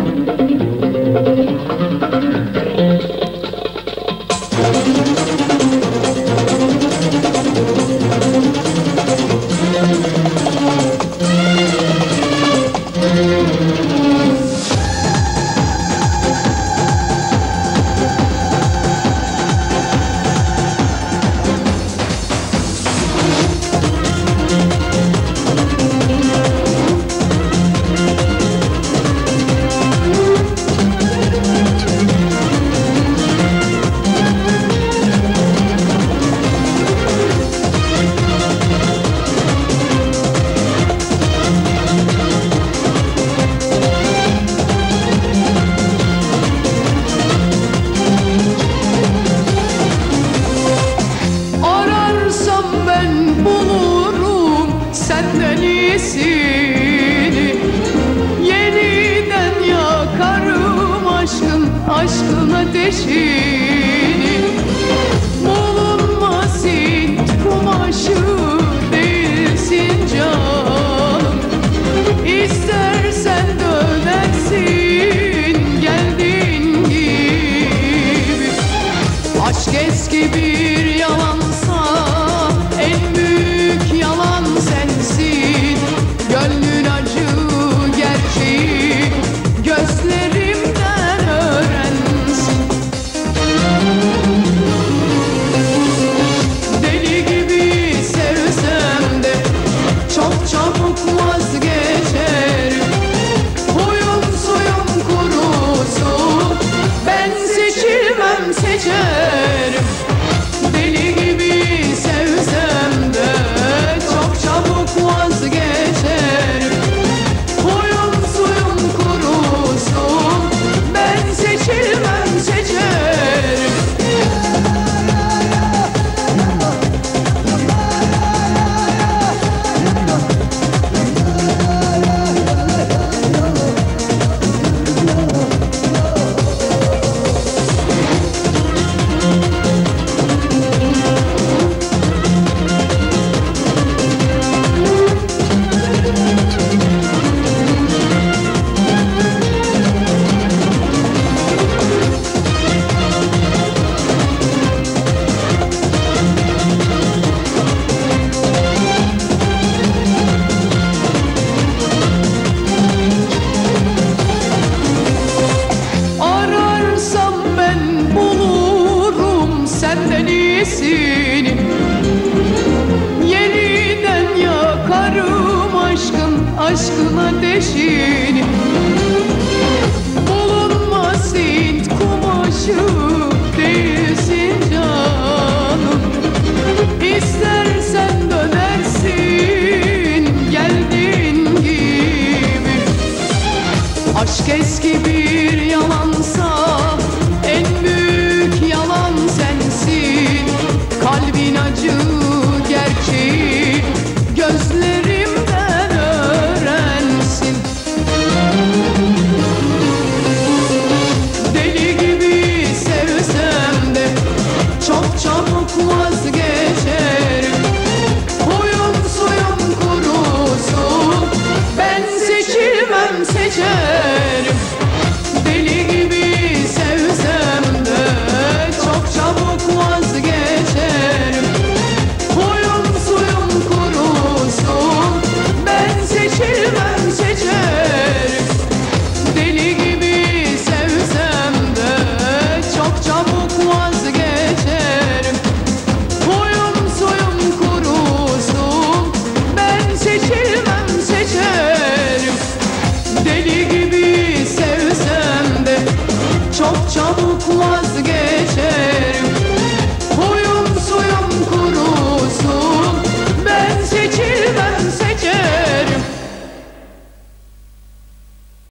senden iyisini. Yeniden yakarım aşkın ateşini. Bulunmaz Hint kumaşı değilsin canım. İstersen dönersin geldiğin gibi. Aşk eski bir yalansa en büyük yalan sensin. Gönlün acı gerçeği gözlerimden öğrensin. Deli gibi sevsem de çok çabuk vazgeçerim. Huyum suyum kurusun, ben seçilmem seçerim. Deli gibi sevsem de çok çabuk vazgeçerim. Huyum suyum kurusun, ben seçilmem seçerim. Senden iyisini. Yeniden yakarım aşkın ateşini. Bulunmaz Hint kumaşı değilsin canım. İstersen dönersin geldiğin gibi. Aşk eski bir yalansa